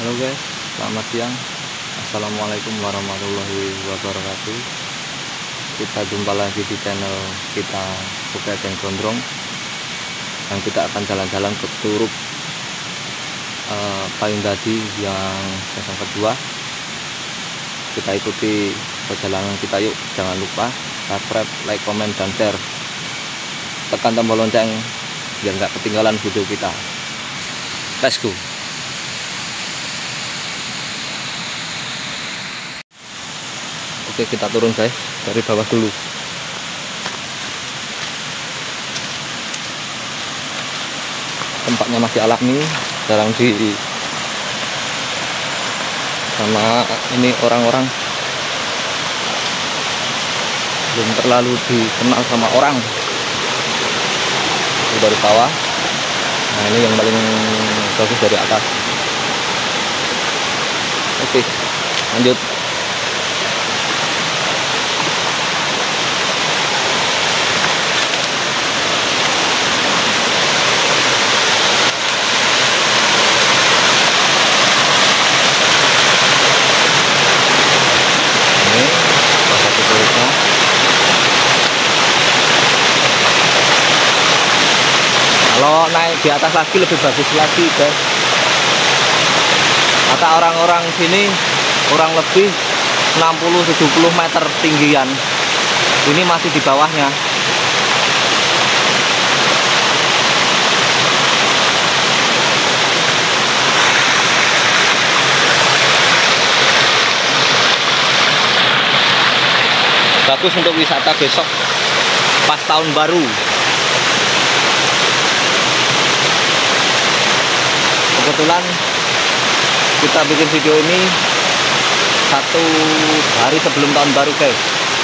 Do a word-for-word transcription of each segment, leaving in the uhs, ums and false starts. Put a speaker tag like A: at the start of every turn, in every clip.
A: Halo guys, selamat siang. Assalamualaikum warahmatullahi wabarakatuh. Kita jumpa lagi di channel kita Bukit dan Gondrong, dan kita akan jalan-jalan ke Curug eh, Payung Dadi yang season kedua. Kita ikuti perjalanan kita yuk. Jangan lupa subscribe, like, komen, dan share. Tekan tombol lonceng biar nggak ketinggalan video kita. Let's go. Oke, kita turun guys, dari bawah dulu. Tempatnya masih alami, jarang di sama ini orang-orang, belum terlalu dikenal sama orang. Itu dari bawah. Nah, ini yang paling bagus dari atas. Oke, lanjut. Kalau naik di atas lagi lebih bagus lagi guys. Kata orang-orang sini kurang lebih enam puluh tujuh puluh meter tinggian. Ini masih di bawahnya. Bagus untuk wisata besok pas tahun baru. Kebetulan kita bikin video ini satu hari sebelum tahun baru guys.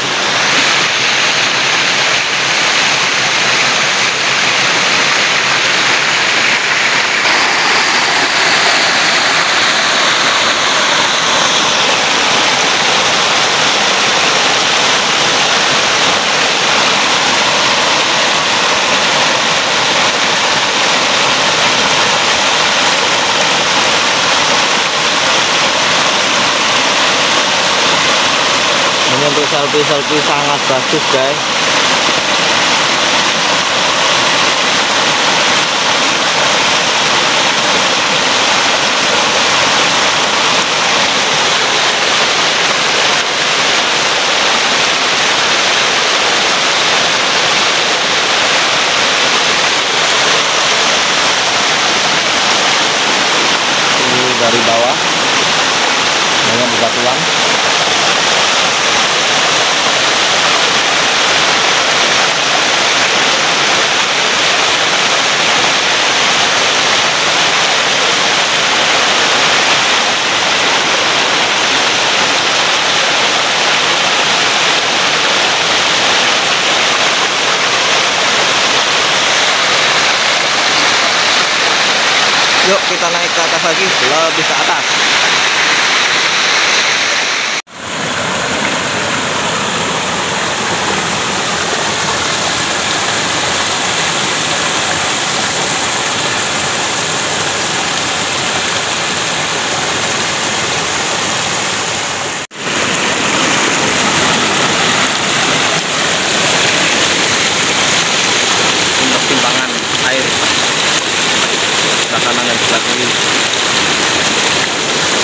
A: Untuk selfie-selfie sangat bagus guys. Ini dari bawah banyak bebatuan. Yuk kita naik ke atas lagi, lebih ke atas. Untuk timbangan air kanan dan sebelah kiri.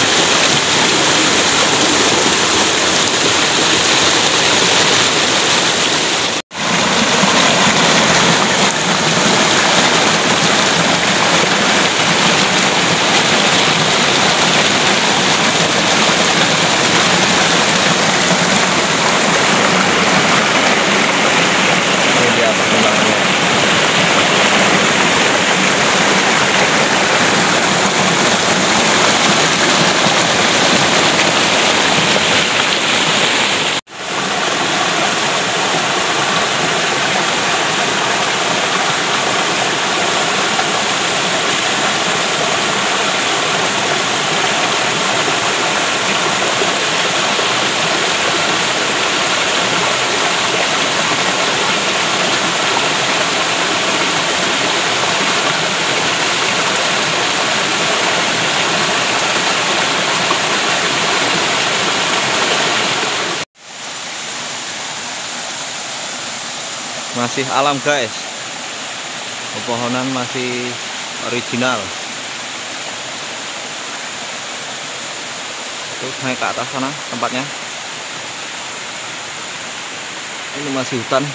A: Masih alam guys, pepohonan masih original. Terus naik ke atas sana tempatnya. Ini masih hutan,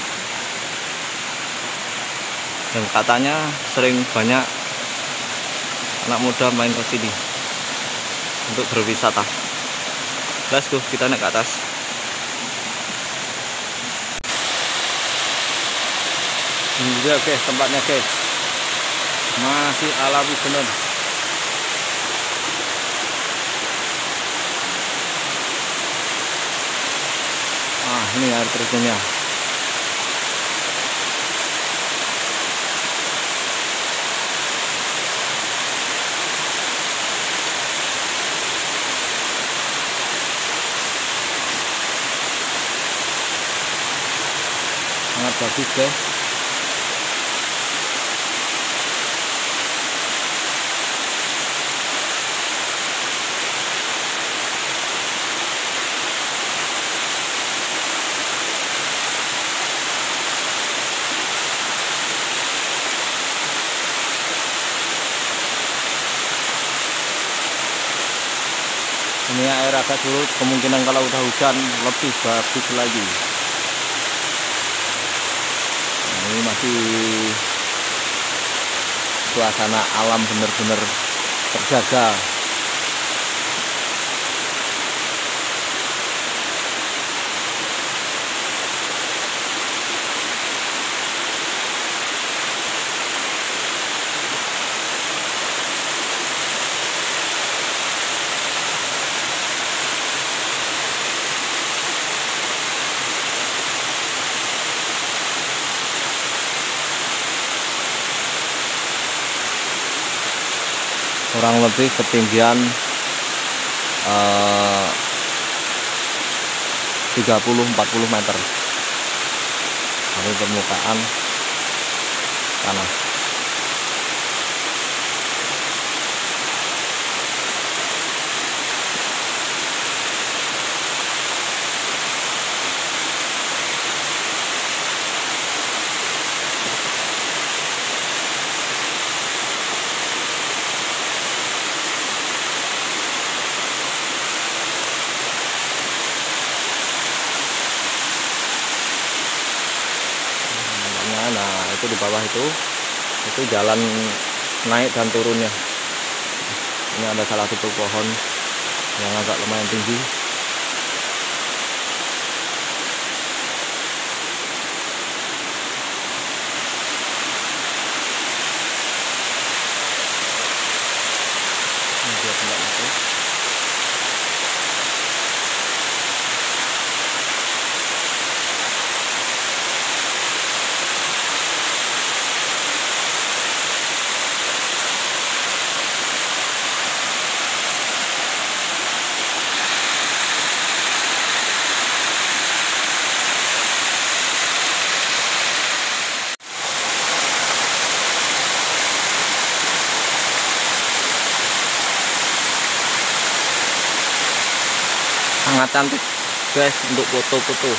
A: dan katanya sering banyak anak muda main ke sini untuk berwisata. Let's go, kita naik ke atas. Ini juga guys tempatnya guys, masih alami bener. Ah, ini air terjunnya. Sangat bagus guys. Ini air agak surut, kemungkinan kalau udah hujan lebih bagus lagi. Nah, ini masih suasana alam bener-bener terjaga. Kurang lebih ketinggian eh, tiga puluh sampai empat puluh meter dari permukaan tanah. Nah, itu di bawah itu itu jalan naik dan turunnya. Ini ada salah satu pohon yang agak lumayan tinggi. Ini dia tempat itu. Sangat cantik guys untuk foto-foto.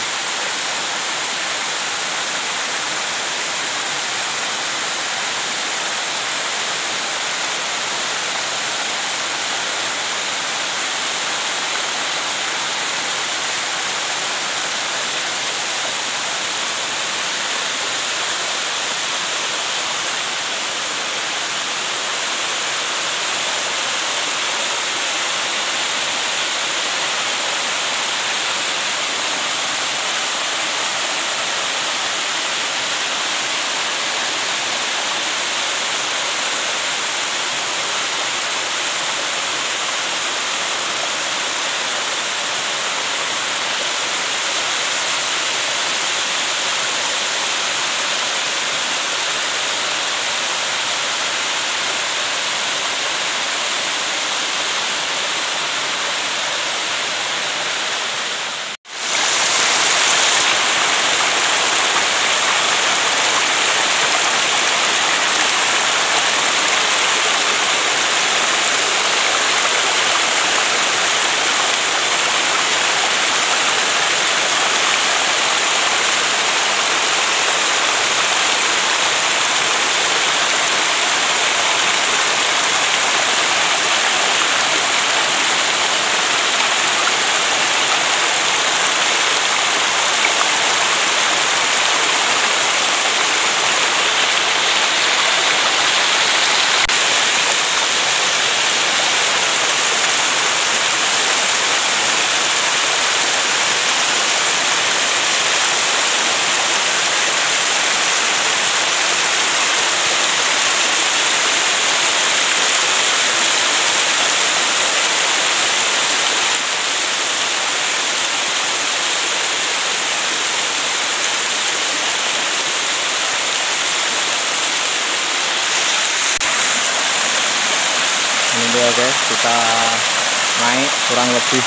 A: guys, kita naik kurang lebih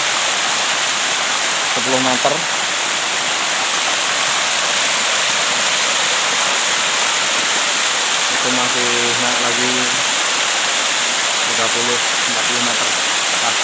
A: sepuluh meter. Itu masih naik lagi tiga puluh empat puluh meter. Pas.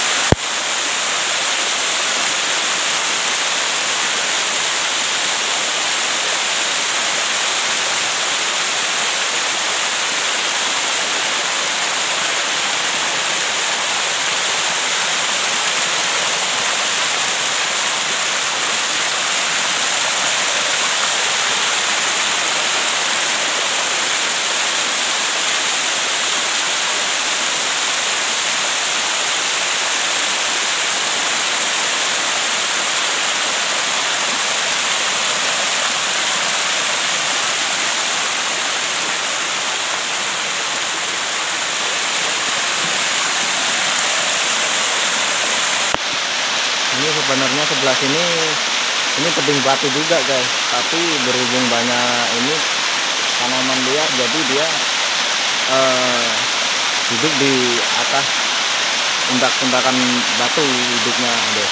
A: Ini sebenarnya sebelah sini ini tebing batu juga guys, tapi berhubung banyak ini tanaman liar, jadi dia eh, hidup di atas undak-undakan batu hidupnya guys.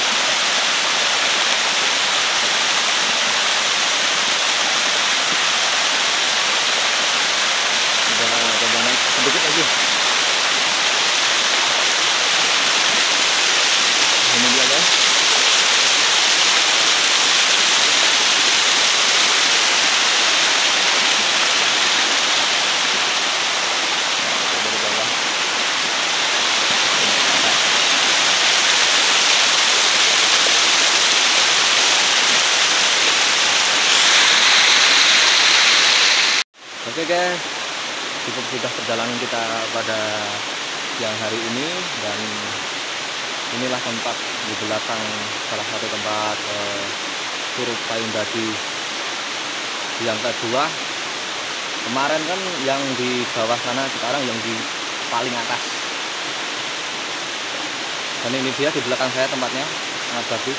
A: Udah coba naik sedikit lagi. Ini dia guys. Oke guys, cukup sudah perjalanan kita pada siang hari ini, dan inilah tempat di belakang salah satu tempat eh, Curug Payung-Dadi yang kedua. Kemarin kan yang di bawah sana, sekarang yang di paling atas. Dan ini dia di belakang saya tempatnya, sangat bagus.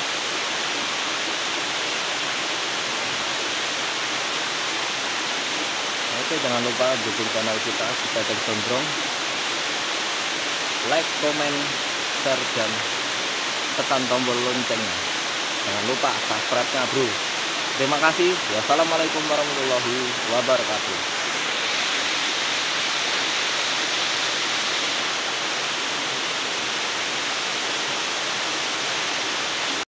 A: Oke, jangan lupa dukung channel kita Buketen Gondrong, like, komen, share, dan tekan tombol loncengnya. Jangan lupa subscribe-nya bro. Terima kasih. Wassalamualaikum warahmatullahi wabarakatuh.